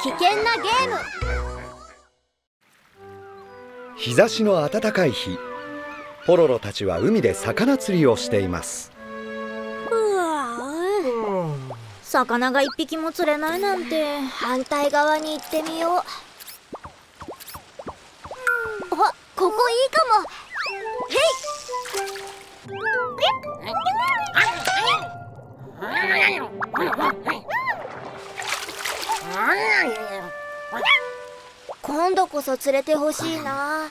危険なゲーム。 日差しの暖かい日、ポロロたちは海で魚釣りをしています。 魚が一匹も釣れないなんて。反対側に行ってみよう。あ、ここいいかも。へい。今度こそ釣れてほしいな。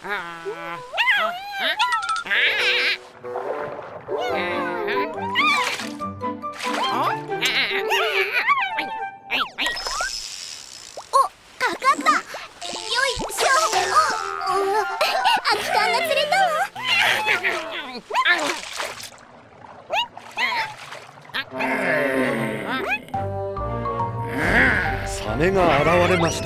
お、かかった。よいしょ。空き缶が釣れたわ。 サメが現れました。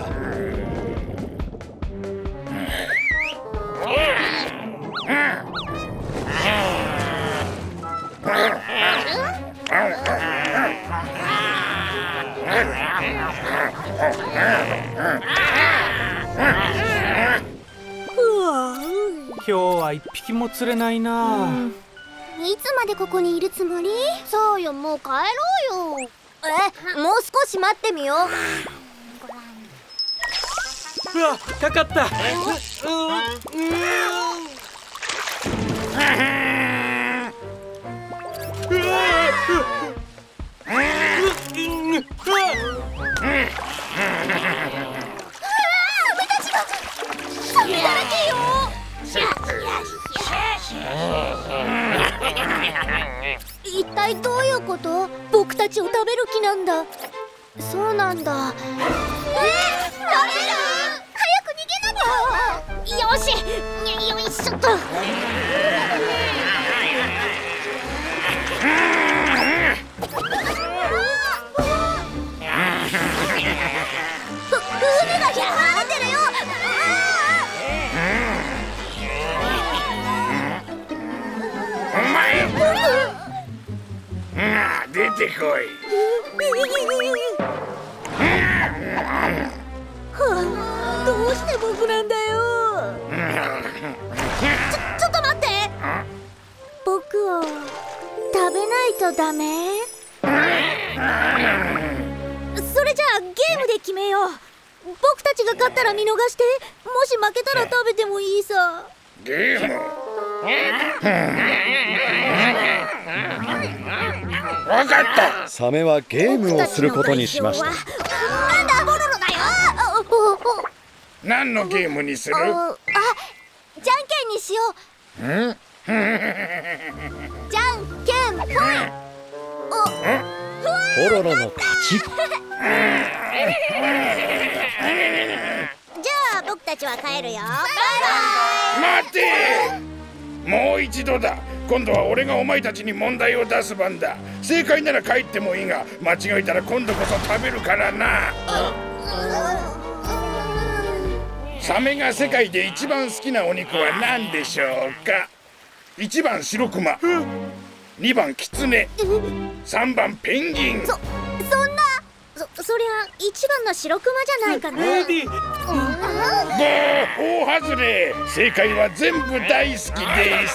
今日は一匹も釣れないな。 いつまでここにいるつもり？そうよ、もう帰ろうよ。もう少し待ってみよう。 うわ、かかった。 サメだらけよ。一体どういうこと？僕たちを食べる気なんだ。そうなんだ。食べる？早く逃げなきゃ。よし、よいしょっと。船が引っ張られてるよ。 お前、出てこい。 どうして僕なんだよ。ちょっと待って。僕を食べないとダメ？それじゃあゲームで決めよう。僕たちが勝ったら見逃して、もし負けたら食べてもいいさ。 ゲーム？わかった。 サメはゲームをすることにしました。 なんだ、ボロロだよ。 何のゲームにする？ じゃんけんにしよう。じゃんけんぽい。 ポロロの勝ち。 じゃあ僕たちは帰るよ。バイバイ。 待て！もう一度だ。今度は俺がお前たちに問題を出す番だ。正解なら帰ってもいいが、間違えたら今度こそ食べるからな。サメが世界で一番好きなお肉は何でしょうか？1番シロクマ、2番キツネ、3番ペンギン。 そんな、そりゃ一番の白クマじゃないかな。 レディー。 大外れ。正解は全部大好きです。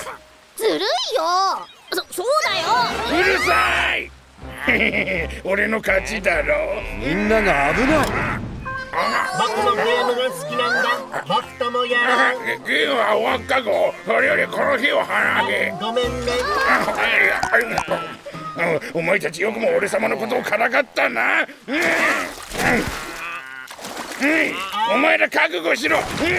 ずるいよ。そうだよ。 うるさい。俺の勝ちだろ。 みんなが危ない。 僕もゲームが好きなんだ。僕ともやろう。 ゲームは終わったぞ。それよりこの日を花げ。 ごめんね。 お前たちよくも俺様のことをからかったな。お前ら覚悟しろ。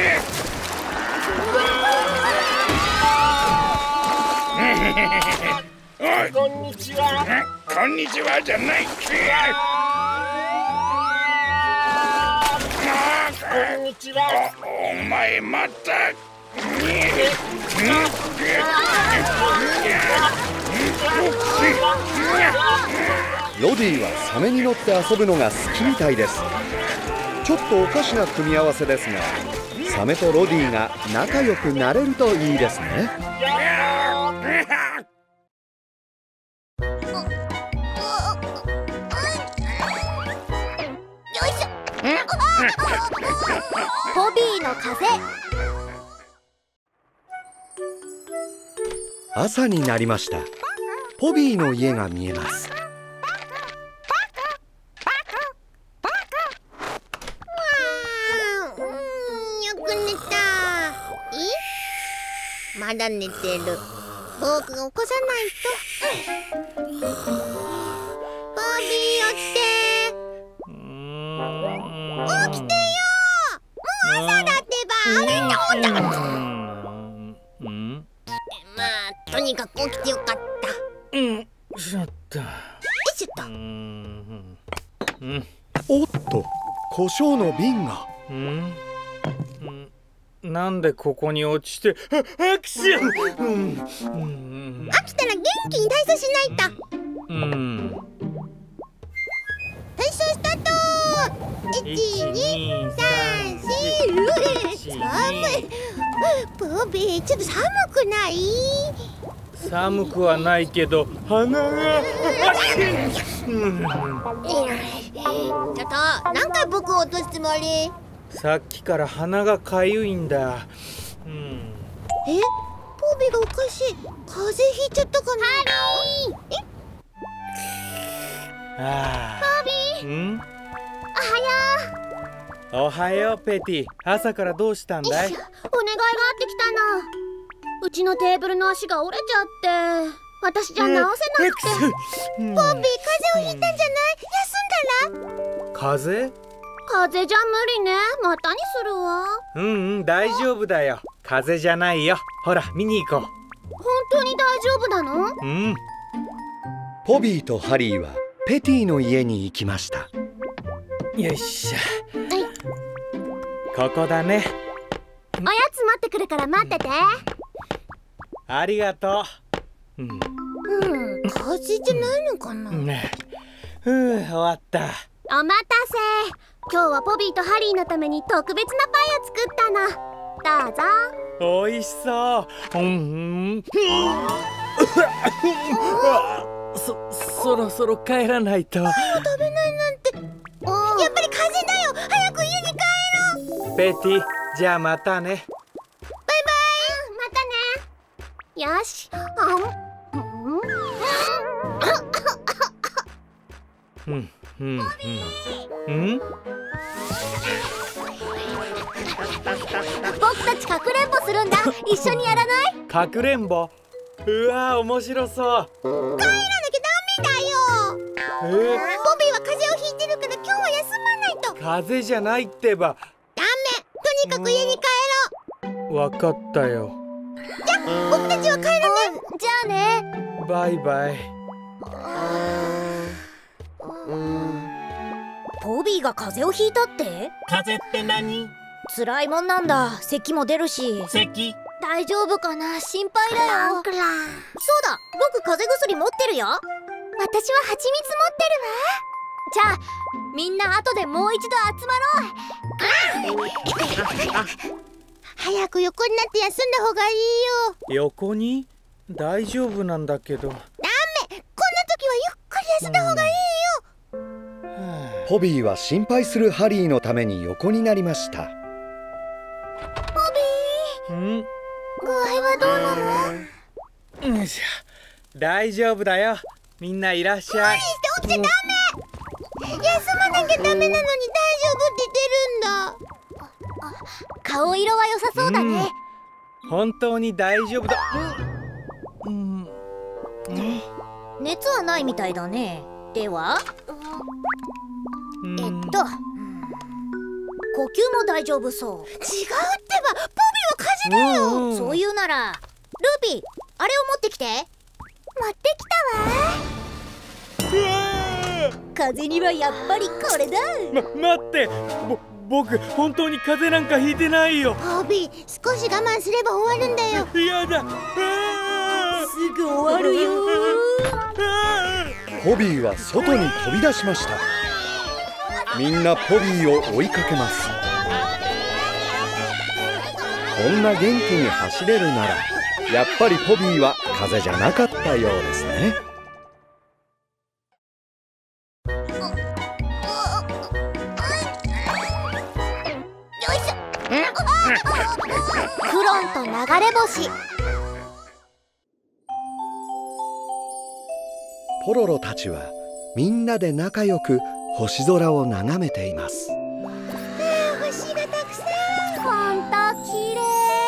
おい、 こんにちは。 こんにちはじゃない。 こんにちは。 お前また。 ロディはサメに乗って遊ぶのが好きみたいです。ちょっとおかしな組み合わせですが、サメとロディが仲良くなれるといいですね。 よいしょ。 ポビーの風。 朝になりました。ポビーの家が見えます。 よく寝た。まだ寝てる。僕が起こさないと。ポビー起きて。起きてよ。もう朝だってば。まあとにかく起きてよかった。 ちょっと。 ちょっと。 おっと、胡椒の瓶が。 なんでここに落ちて、アクション。 飽きたら元気に体操しないと。体操スタート。1、2、3、4。寒い。ポビー、ちょっと寒くない？ 寒くはないけど鼻が。 ちょっと何回僕を落とすつもり？ さっきから鼻がかゆいんだ。 ポビーがおかしい。風邪ひいちゃったかな？ ああ。 ポビー、 おはようペティ。朝からどうしたんだい？ お願いがあってきたの。うちのテーブルの足が折れちゃって、私じゃ直せなくて。 ポビー、風邪をひいたんじゃない？休んだら？ 風風邪じゃ無理ね。またにするわ。 大丈夫だよ。風邪じゃないよ。ほら見に行こう。 本当に大丈夫なの？ ポビーとハリーはペティの家に行きました。 よいしょ。ここだね。 おやつ持ってくるから待ってて。 ありがとう。 風邪じゃないのかな？ 終わった。 お待たせ。今日はポビーとハリーのために特別なパイを作ったの。どうぞ。 おいしそう。そろそろ帰らないと。 食べないなんて。やっぱり風邪だよ。早く家に帰ろう。 ペティ、じゃあまたね。 バイバイ。 またね。よし。僕たちかくれんぼするんだ。一緒にやらない？ かくれんぼ。うわー、面白そう。 帰らなきゃダメだよ。ボビーは風邪をひいてるから今日は休まないと。 風邪じゃないってば。 ダメ。とにかく家に帰ろう。 わかったよ。 じゃあ僕たちは帰るね。 じゃあね。 バイバイ。 ポビーが風邪をひいたって？ 風邪って何？ 辛いもんなんだ。咳も出るし。 咳？ 大丈夫かな、心配だよ。そうだ、僕風邪薬持ってるよ。私は蜂蜜持ってるわ。じゃあみんな後でもう一度集まろう。 早く横になって休んだ方がいいよ。 横に？大丈夫なんだけど。ダメ。 こんな時はゆっくり休んだ方がいいよ。 ポビーは心配するハリーのために横になりました。 ポビー、具合はどうなの？ 大丈夫だよ。みんないらっしゃい。 無理して起きちゃダメ。休まなきゃダメなのに大丈夫って言ってるんだ。 顔色は良さそうだね。 本当に大丈夫だ。 熱はないみたいだね。では呼吸も大丈夫そう。 違うってば、ポビーは風邪だよ。 そう言うならルビー、あれを持ってきて。持ってきたわ。風邪にはやっぱりこれだ。 待って、僕本当に風邪なんかひいてないよ。 ポビー、少し我慢すれば終わるんだよ。 やだ。 すぐ終わるよ。 ポビーは外に飛び出しました。みんなポビーを追いかけます。こんな元気に走れるなら、やっぱりポビーは風邪じゃなかったようですね。 クロンと流れ星。 ポロロたちはみんなで仲良く星空を眺めています。 星がたくさん。 ほんときれい。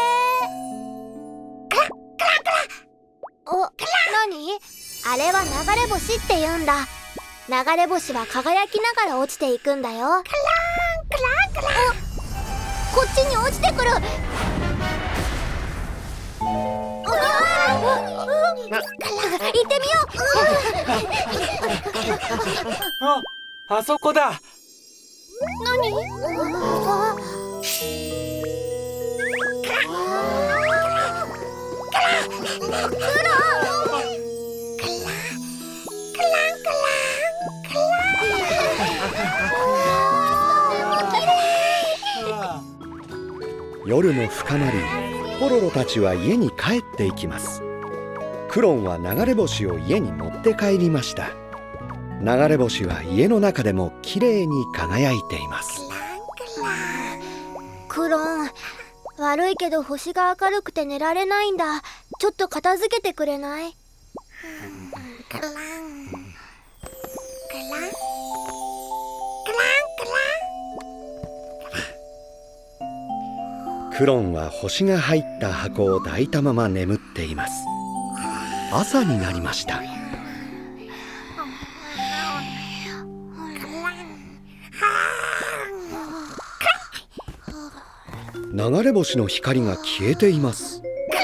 お、なに？あれは流れ星って言うんだ。流れ星は輝きながら落ちていくんだよ。こっちに落ちてくる。行ってみよあそこだ。 う。何？ 夜も深まり、ポロロたちは家に帰っていきます。クロンは流れ星を家に持って帰りました。流れ星は家の中でもきれいに輝いています。 クロン、悪いけど星が明るくて寝られないんだ。ちょっと片付けてくれない？ クロンは星が入った箱を抱いたまま眠っています。朝になりました。流れ星の光が消えています。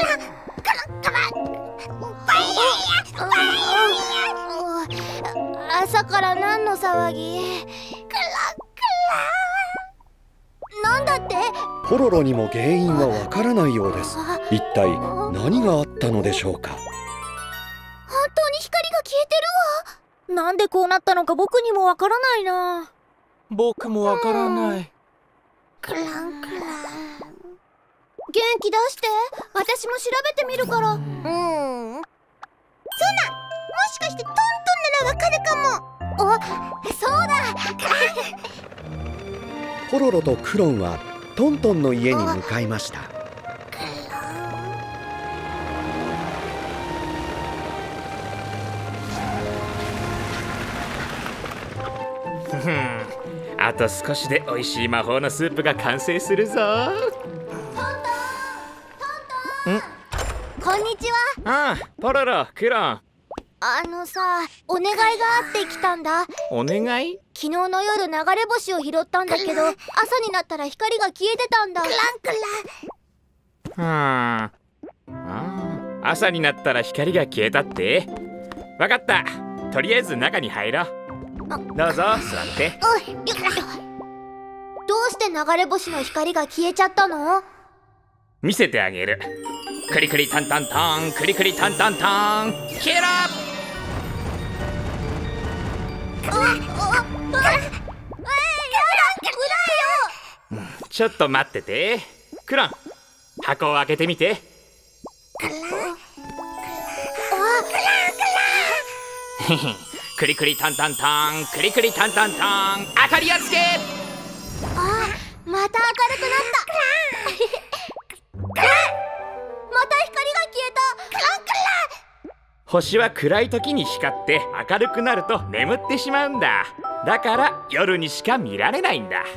朝から何の騒ぎ？なんだって？ ポロロにも原因はわからないようです。一体何があったのでしょうか。 本当に光が消えてるわ。なんでこうなったのか僕にもわからないな。 僕もわからない。 元気出して。私も調べてみるから。 そうな、もしかしてトントンならわかるかも。 そうだ。 ポロロとクロンはトントンの家に向かいました。 あと少しで美味しい魔法のスープが完成するぞ。 こんにちは。 ポロロ、クロン。 お願いがあって来たんだ。 お願い？ 昨日の夜流れ星を拾ったんだけど、朝になったら光が消えてたんだ。 朝になったら光が消えたって？わかった。とりあえず中に入ろう。どうぞ座って。 どうして流れ星の光が消えちゃったの？ 見せてあげる。クリクリタンタンタン、クリクリタンタンタン、消えろ！ちょっと待ってて。クロン、箱を開けてみて。クリクリタンタンタン、クリクリタンタンタン、明かりをつけ。 また明るくなった。また光が消えた。 星は暗い時に光って明るくなると眠ってしまうんだ。だから夜にしか見られないんだ。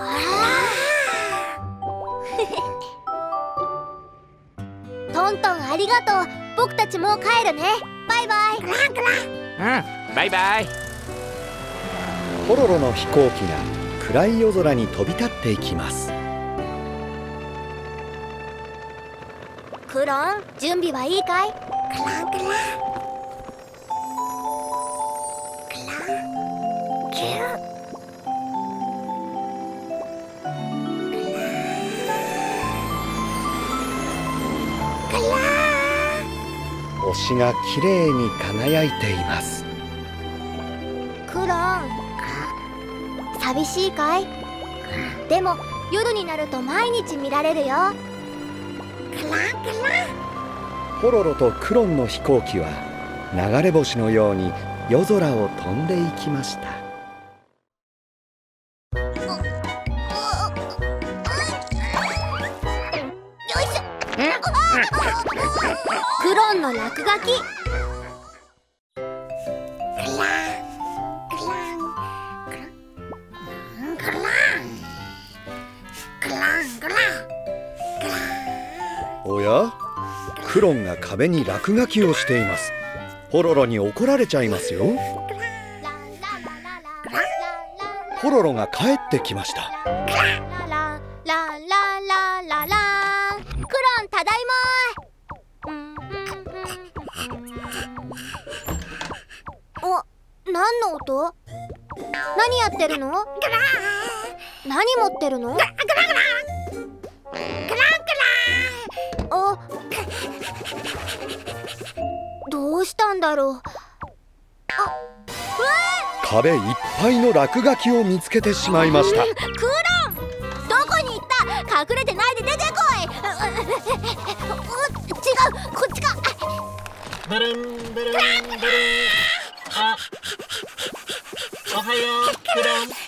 トントンありがとう。僕たちもう帰るね。バイバイ。 バイバイ。 ポロロの飛行機が暗い夜空に飛び立っていきます。 クロン、準備はいいかい？ 星がきれいに輝いています。 クロン、寂しいかい？でも夜になると毎日見られるよ。 ポロロとクロンの飛行機は流れ星のように夜空を飛んでいきました。 クロンの落書き。 おや、クロンが壁に落書きをしています。ポロロに怒られちゃいますよ。ポロロが帰ってきました。 ラララララララン。クロンただいま。お、何の音？何やってるの？何持ってるの？あ、どうしたんだろう。 壁いっぱいの落書きを見つけてしまいました。 クロン、どこに行った？隠れてないで出てこい。違う、こっちか。 ブルンブルンブルン。あ、おはようクロン。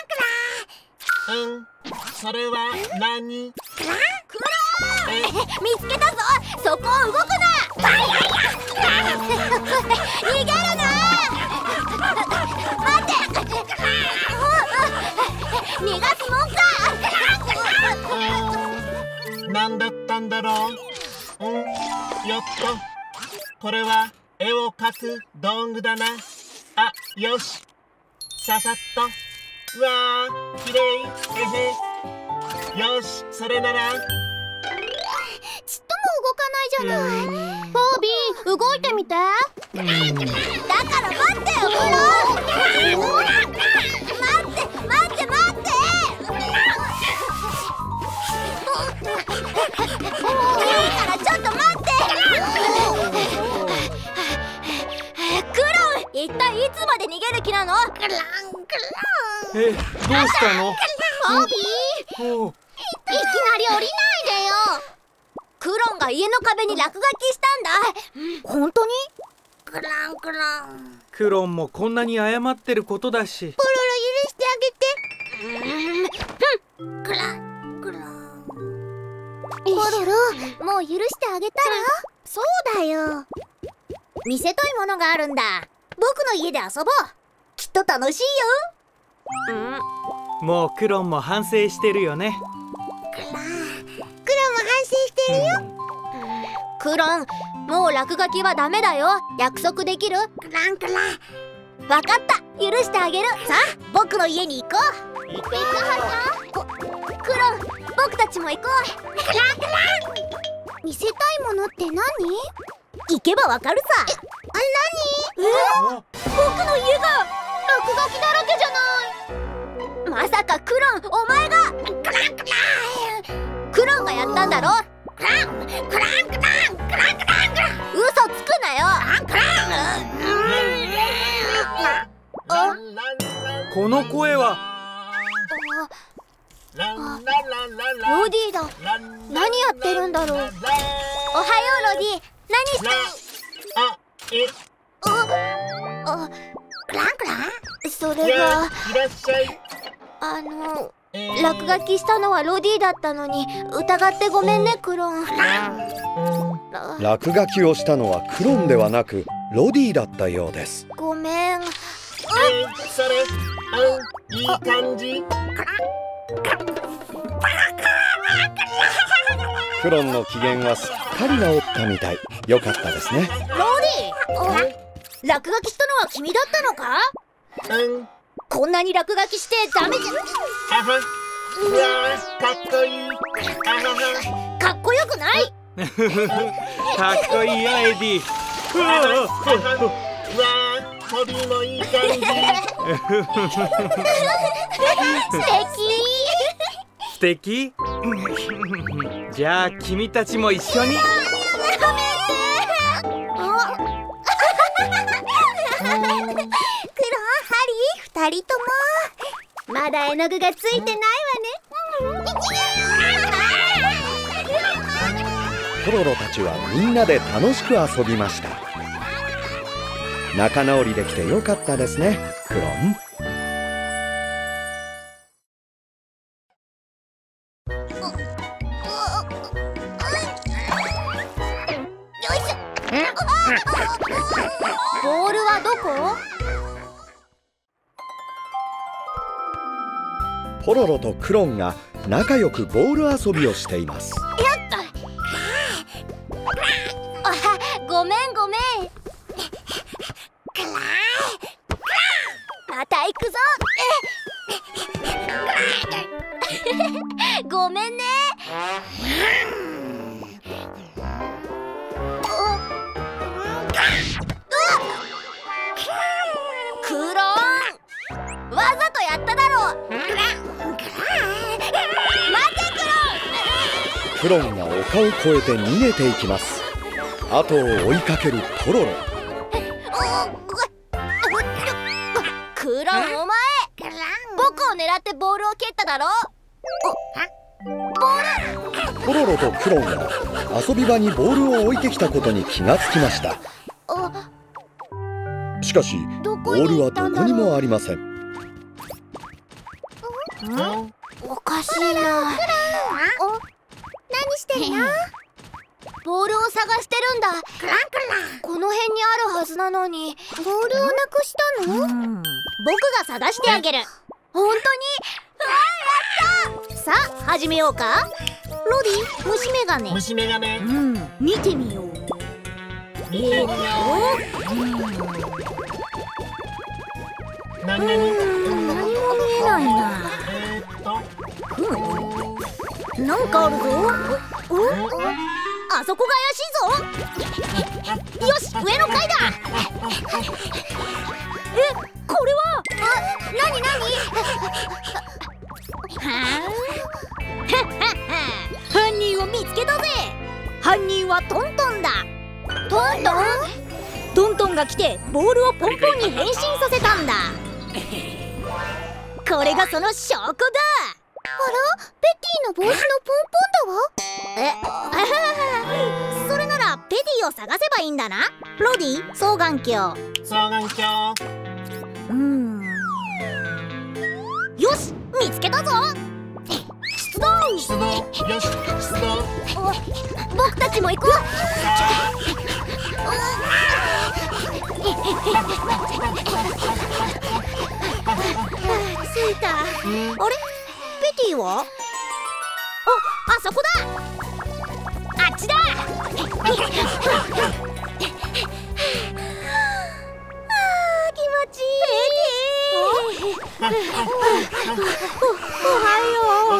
それは何？ クロン、見つけたぞ。そこを動くな。逃げるな。待って。逃がすもんか。 何だったんだろう。よっと、これは絵を描く道具だな。あ、よし、ささっと。わあ、きれい。よし、それなら。 ちっとも動かないじゃない。ボビー、動いてみて。だから待ってよ、クロン。待って。いいからちょっと待って。クロン、一体いつまで逃げる気なの？ どうしたの？ ボビー、いきなり降りないでよ。クロンが家の壁に落書きしたんだ。本当に？ クロンもこんなに謝ってることだし。 ポロロ許してあげて。ポロロ、もう許してあげたら？そうだよ。見せたいものがあるんだ。僕の家で遊ぼう。きっと楽しいよ。 もうクロンも反省してるよね。 クロンも反省してるよ。 クロン、もう落書きはダメだよ。約束できる？わかった、許してあげる。さあ、僕の家に行こう。行くはずだ。クロン、僕たちも行こう。 見せたいものって何？ 行けばわかるさ。 何？ 僕の家が落書きだらけじゃない。まさかクロン、お前が。クロンがやったんだろ。嘘つくなよ。 この声はロディだ。何やってるんだろう。おはよう、ロディ。何してる？それがいらっしゃい。 落書きしたのはロディだったのに疑ってごめんね、クロン。 落書きをしたのはクロンではなくロディだったようです。 ごめん。 それ、いい感じ。 クロンの機嫌はすっかり治ったみたい。よかったですね。 ロディ、落書きしたのは君だったのか？こんなに落書きしてダメじゃ。 うわー、かっこいい。 かっこよくない。 かっこいいよ、エディ。 わー、ホビーもいい感じ。 素敵。 じゃあ君たちも一緒に。 クロン、ハリー、二人ともまだ絵の具がついてないわね。 ポロロたちはみんなで楽しく遊びました。仲直りできてよかったですね、クロン。 ボールはどこ？ ポロロとクロンが仲良くボール遊びをしています。 ごめんごめん。また行くぞ。ごめんね。クローン、わざとやっただろ。 クロンが丘を越えて逃げていきます。後を追いかけるポロロ。 クロン、お前僕を狙ってボールを蹴っただろ。 ポロロとクロンが遊び場にボールを置いてきたことに気がつきました。しかしボールはどこにもありません。 おかしいな。 何してるの？ ボールを探してるんだ。この辺にあるはずなのに。 ボールをなくしたの？ 僕が探してあげる。本当に？やった！さあ始めようか。ロディ、虫眼鏡。 虫眼鏡。 見てみよう。 見てみよう。何も見えないな。なんかあるぞ。あそこが怪しいぞ。よし、上の階だ。これは。なになに。犯人を見つけたぜ。犯人はトントンだ。トントン？トントンが来てボールをポンポンに変身させたんだ。これがその証拠だ。 あら、ペティの帽子のポンポンだわ。 それならペティを探せばいいんだな。ロディ、双眼鏡。 双眼鏡。 よし、見つけたぞ。出動。 よし、出動。 僕たちも行こう。着いた。あれ、ペティは？あそこだ。あっちだ。気持ちいい。ペティ。おはよう。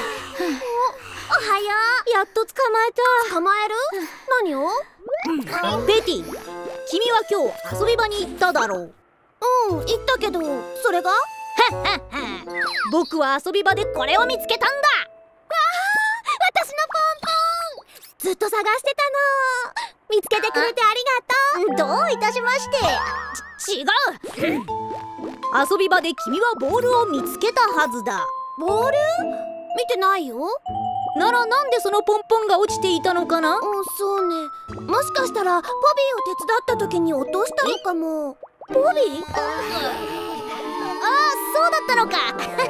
やっと捕まえた。捕まえる？何を？ペティ、君は今日遊び場に行っただろう。行ったけど、それが？僕は遊び場でこれを見つけたんだ。私のポンポン、ずっと探してたの。見つけてくれてありがとう。どういたしまして。違う。遊び場で君はボールを見つけたはずだ。ボール？見てないよ。ならなんでそのポンポンが落ちていたのかな？ そうね。もしかしたらポビーを手伝った時に落としたのかも。 ポビー？そうだったのか。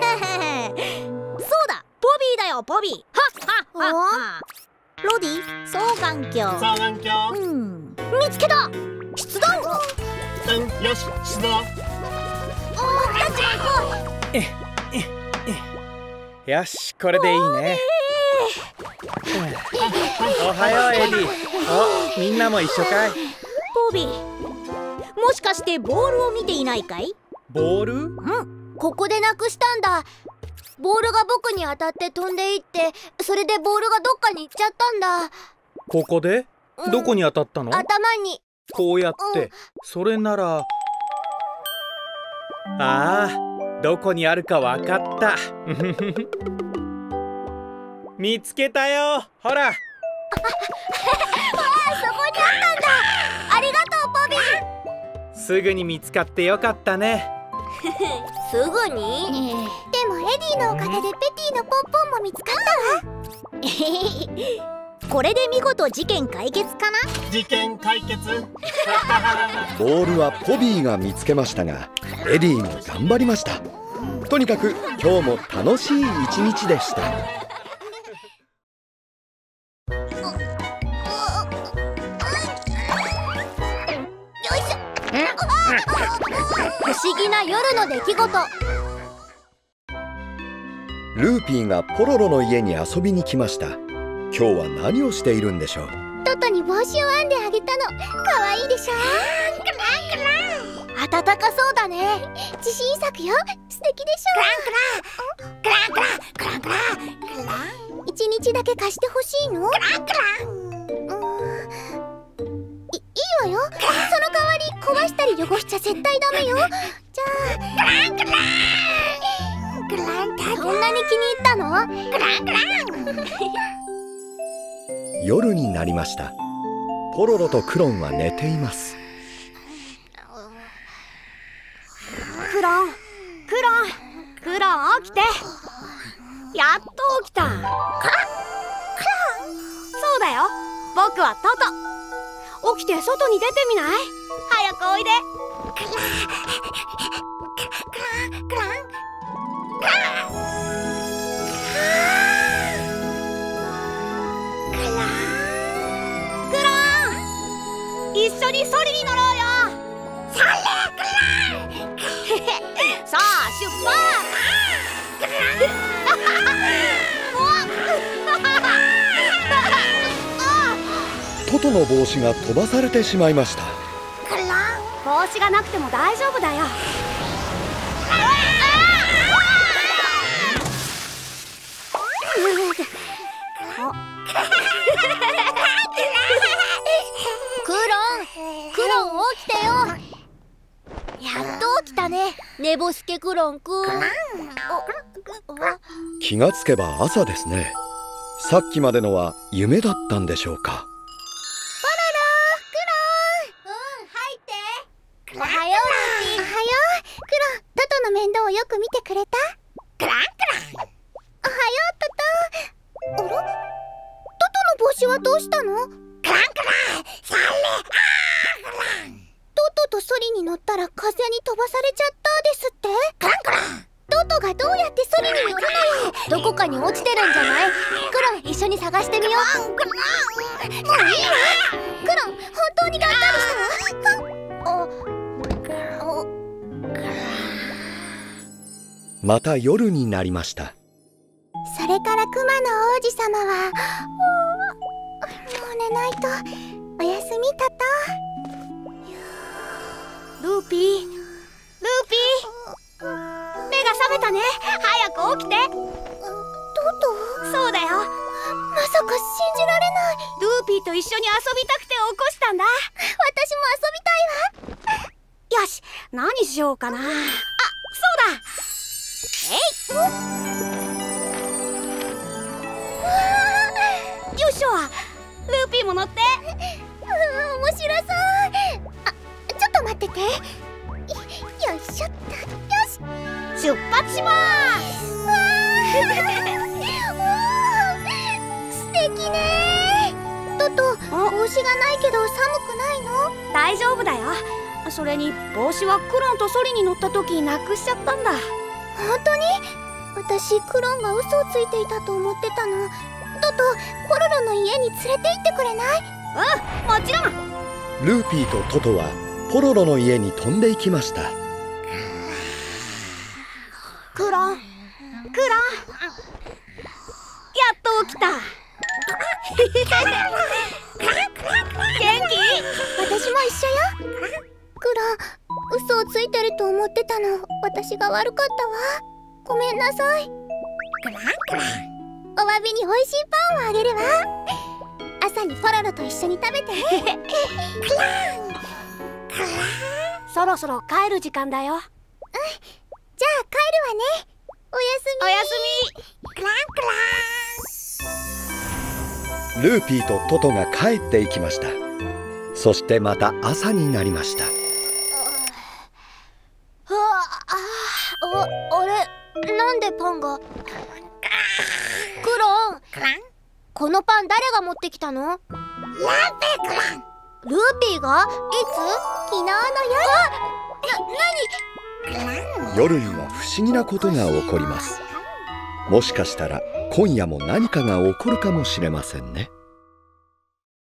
そうだ、ポビーだよ、ポビー。は。ロディ、双眼鏡。 双眼鏡。 見つけた。出動。 よし、出動。 僕たちも行こう。よし、これでいいね。おはよう、エディ。みんなも一緒かい？ ポビー、もしかしてボールを見ていないかい？ ボール？ ここでなくしたんだ。ボールが僕に当たって飛んでいって、それでボールがどっかに行っちゃったんだ。 ここで？どこに当たったの？ 頭に。 こうやって。それなら。どこにあるかわかった。見つけたよ。ほら。 そこにあったんだ。ありがとう、ポビー。 すぐに見つかってよかったね。 すぐに？ でもエディのおかげでペティのポンポンも見つかったわ。これで見事事件解決かな？ 事件解決。 ボールはポビーが見つけましたが、エディも頑張りました。とにかく今日も楽しい一日でした。 不思議な夜の出来事。 ルーピーがポロロの家に遊びに来ました。今日は何をしているんでしょう。 トトに帽子を編んであげたの。可愛いでしょ。 暖かそうだね。 自信作よ。素敵でしょ。一日だけ貸してほしいの？いいわよ。その代わり壊したり汚しちゃ絶対ダメよ。じゃあそんなに気に入ったの？ 夜になりました。ポロロとクロンは寝ています。 クロン起きて。やっと起きた。そうだよ、僕はトト。起きて外に出てみない？早くおいで。一緒にソリに乗ろうよ。さあ出発。 トトの帽子が飛ばされてしまいました。 帽子がなくても大丈夫だよ。クロン起きてよ。やっと起きたね、寝ぼすけクロンくん。 気がつけば朝ですね。さっきまでのは夢だったんでしょうか。 入って。 おはよう。おはよう。クロン、トトの面倒をよく見てくれた？おはよう、トト。あら？トトの帽子はどうしたの？トトとソリに乗ったら風に飛ばされちゃったですって？トトがどうやってソリに乗るのよ。 どこかに落ちてるんじゃない？クロン、一緒に探してみよう。 もういいわ。クロン、本当にがっかりしたの？ また夜になりました。 それからクマの王子様はもう寝ないと。おやすみ、トト。 ルーピー、目が覚めたね。早く起きて。 トト？ そうだよ。 まさか信じられない。 ルーピーと一緒に遊びたくて起こしたんだ。 私も遊びたいわ。 よし、何しようかな。あ、そうだ。よいしょ。ルーピーも乗って。 面白そう。あ、ちょっと待ってて。よいしょっと。よし、 出発しまーす。 素敵ね。トト、帽子がないけど寒くないの？ 大丈夫だよ。それに帽子はクロンとソリに乗った時なくしちゃったんだ。 本当に？私クロンが嘘をついていたと思ってたの。トト、ポロロの家に連れて行ってくれない？ もちろん。 ルーピーとトトはポロロの家に飛んでいきました。 クロン、やっと起きた。元気？ 私も一緒よ。クロン、嘘をついてると思ってたの。私が悪かったわ。ごめんなさい。お詫びに美味しいパンをあげるわ。朝にポロロと一緒に食べて。 そろそろ帰る時間だよ。 じゃあ帰るわね。おやすみ。 おやすみ。 ルーピーとトトが帰っていきました。そしてまた朝になりました。 あれ、なんでパンが。クロン、このパン誰が持ってきたの？ルーピーが？いつ？ 昨日の夜。 夜には不思議なことが起こります。もしかしたら今夜も何かが起こるかもしれませんね。